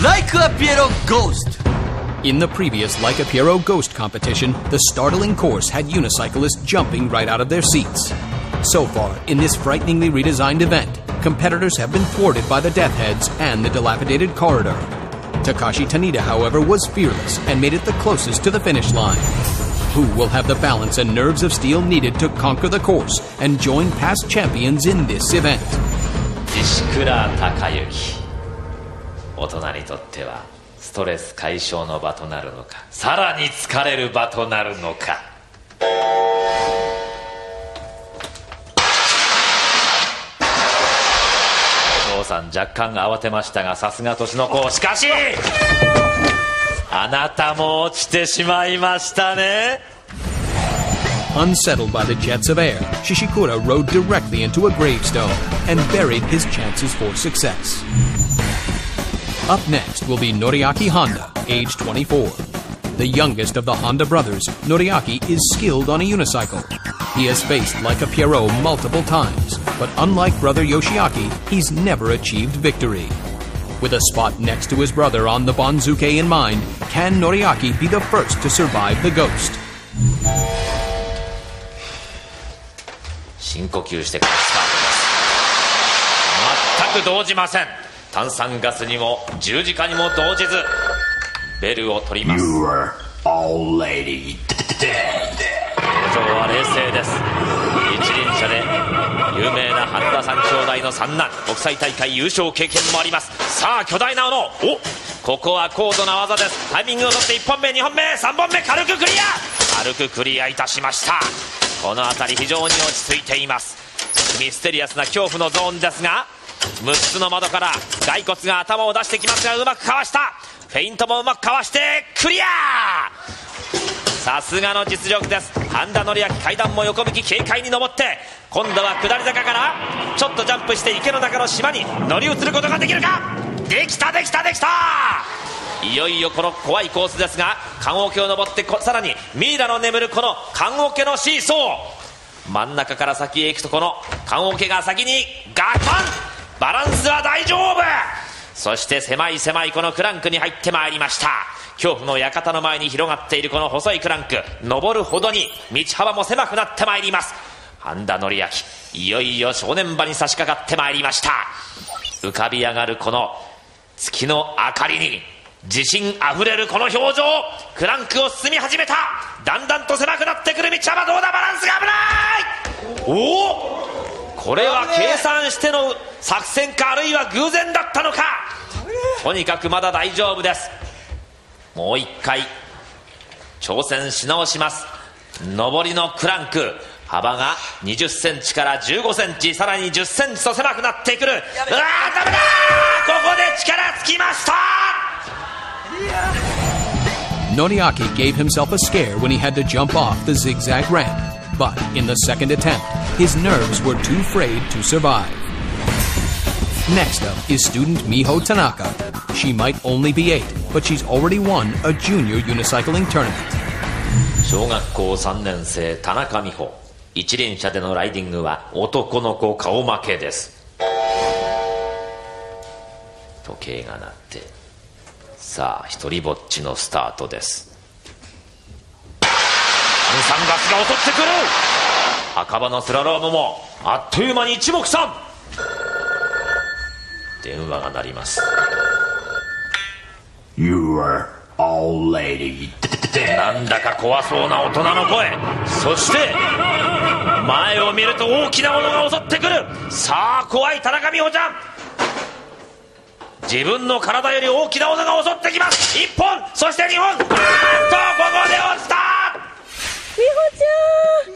Like a Piero Ghost. In the previous Like a Piero Ghost competition, the startling course had unicyclists jumping right out of their seats. So far, in this frighteningly redesigned event, competitors have been thwarted by the deathheads and the dilapidated corridor. Takashi Tanida, however, was fearless and made it the closest to the finish line. Who will have the balance and nerves of steel needed to conquer the course and join past champions in this event? 石倉孝之、大人にとってはストレス解消の場となるのか、さらに疲れる場となるのか。お父さん若干慌てましたが、さすが年の子。しかしあなたも落ちてしまいましたね。 Unsettled by the jets of air, Shishikura rode directly into a gravestone and buried his chances for success. Up next will be Noriaki Honda, age 24. The youngest of the Honda brothers, Noriaki is skilled on a unicycle. He has faced Like a Pierrot multiple times, but unlike brother Yoshiaki, he's never achieved victory. With a spot next to his brother on the Bonzuke in mind, can Noriaki be the first to survive the ghost? 深呼吸してからスタートです。全く動じません。炭酸ガスにも十字架にも動じずベルを取ります。 You are already dead. 表情は冷静です。一輪車で有名な半田三兄弟の三男、国際大会優勝経験もあります。さあ巨大な斧、ここは高度な技です。タイミングをとって1本目2本目3本目軽くクリア、軽くクリアいたしました。この辺り非常に落ち着いています。ミステリアスな恐怖のゾーンですが、6つの窓から骸骨が頭を出してきますが、うまくかわした。フェイントもうまくかわしてクリア。さすがの実力です。半田紀明、階段も横向き軽快に登って、今度は下り坂からちょっとジャンプして池の中の島に乗り移ることができるか。できたできたできた。いよいよこの怖いコースですが、棺桶を登ってさらにミイラの眠るこの棺桶のシーソー、真ん中から先へ行くとこの棺桶が先にガタン、バランスは大丈夫。そして狭い狭いこのクランクに入ってまいりました。恐怖の館の前に広がっているこの細いクランク、登るほどに道幅も狭くなってまいります。半田紀明、いよいよ正念場に差し掛かってまいりました。浮かび上がるこの月の明かりに自信あふれるこの表情、クランクを進み始めた。だんだんと狭くなってくる道幅、どうだ、バランスが危ない。おお、これは計算しての作戦か、あるいは偶然だったのか。とにかくまだ大丈夫です。もう一回挑戦し直します。上りのクランク、幅が20センチから15センチ、さらに10センチと狭くなってくる。うわー、ダメだー、ここで力尽きました。 Noriaki gave himself a scare when he had to jump off the zigzag ramp, but in the second attempt, his nerves were too frayed to survive. Next up is student Miho Tanaka. She might only be 8, but she's already won a junior unicycling tournament. 小学校3年生田中美穂、一輪車でのライディングは男の子顔負けです。時計が鳴って、さあ一人ぼっちのスタートです。炭酸ガスが襲ってくる。赤羽のスラロームもあっという間に一目散。電話が鳴ります。 You are already dead. なんだか怖そうな大人の声。そして前を見ると大きなものが襲ってくる。さあ怖い田中美穂ちゃん、自分の体より大きなものが襲ってきます。1本、そして2本、ここで落ちた。 美穂ちゃん、